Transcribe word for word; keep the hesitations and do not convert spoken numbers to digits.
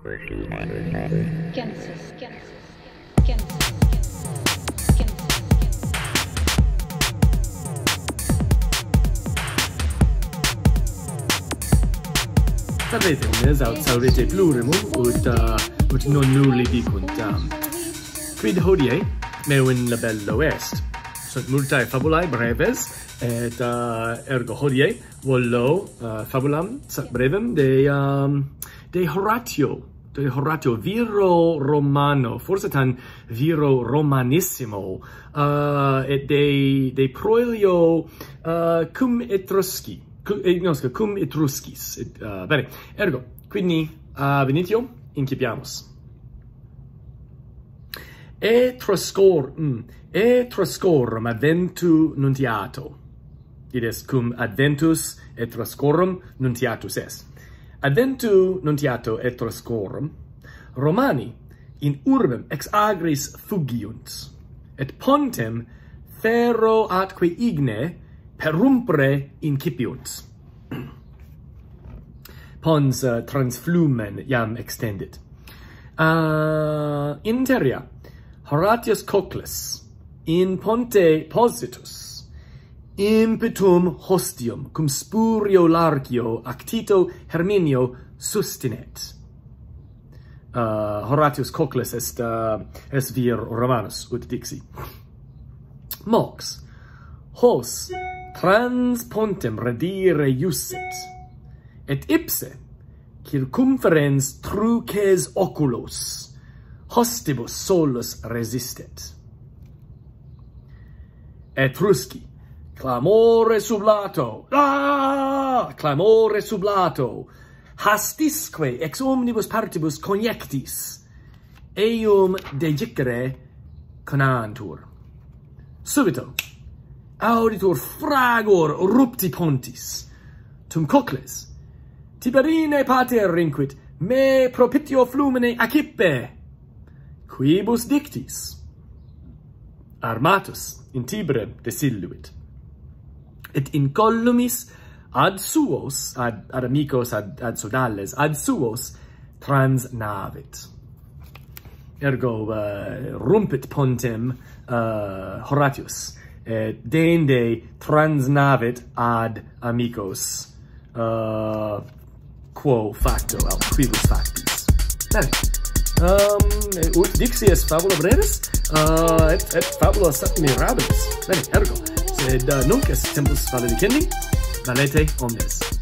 Genesis, Genesis, Genesis, Genesis. Sapete, omnes aut saurete plurimum ut uh, ut non nulli dicunt. Um, quid hodie mewin labello est. Sunt multae fabulae breves, et uh, ergo hodie vollo uh, fabulam sat brevem de um, de Horatio, de Horatio viro Romano, forse tan viro Romanissimo, uh, et de de proelio uh, cum Etrusci. No, cum Etruscis. Uh, bene, ergo, quindi uh, venitio, incipiamus. Etruscor, mm, Etruscorum adventu nuntiato. Ides cum adventus Etruscorum nuntiatus est. Adventu nuntiato Etruscorum, Romani in urbem ex agris fugiunt, et pontem ferro atque igne perumpre incipiunt. Pons uh, transflumen iam extendit. Uh, in terria, Horatio Coclite, in ponte positus, impetum hostium, cum spurio largio, actito Herminio sustinet. Uh, Horatio Coclite est, uh, est vir Romanos, ut dixi. Mox, hos trans pontem redire iusset, et ipse circumferens truces oculos hostibus solus resistet. Etrusci, clamore sublato, ah, clamore sublato, hastisque ex omnibus partibus conjectis, eum dejicere conantur. Subito, auditur fragor rupti pontis, tum Cocles, Tiberine pater rinquit, me propitio flumine accippe, quibus dictis, armatus in Tiberem desilluit, et in collumis ad suos, ad, ad amicos, ad, ad sodales, ad suos transnavit. Ergo uh, rumpit pontem uh, Horatius, et dende transnavit ad amicos, uh, quo facto, aut quibus factis. Bene. Um, ut dixi est fabula brevis, uh, et, et fabula sat mirabilis. Bene, ergo, sed uh, nunc est tempus valedicendi, valete omnes.